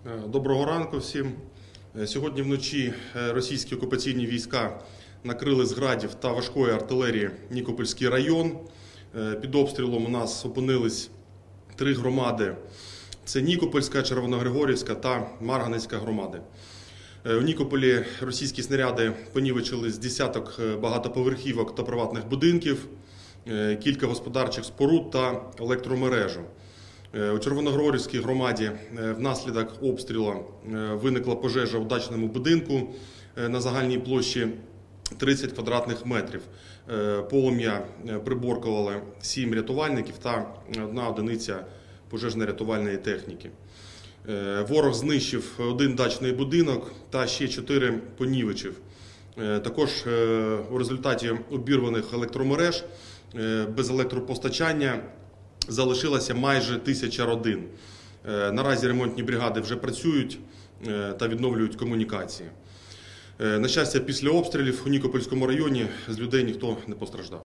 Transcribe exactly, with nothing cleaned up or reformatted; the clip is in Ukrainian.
Доброго ранку всім. Сьогодні вночі російські окупаційні війська накрили з градів та важкої артилерії Нікопольський район. Під обстрілом у нас опинились три громади. Це Нікопольська, Червоногригорівська та Марганецька громади. У Нікополі російські снаряди понівечили з десяток багатоповерхівок та приватних будинків, кілька господарчих споруд та електромережу. У Червоногригорівській громаді внаслідок обстрілу виникла пожежа у дачному будинку на загальній площі тридцять квадратних метрів. Полум'я приборкували сім рятувальників та одна одиниця пожежно-рятувальної техніки. Ворог знищив один дачний будинок та ще чотири понівечив. Також у результаті обірваних електромереж без електропостачання залишилася майже тисяча родин. Наразі ремонтні бригади вже працюють та відновлюють комунікації. На щастя, після обстрілів у Нікопольському районі з людей ніхто не постраждав.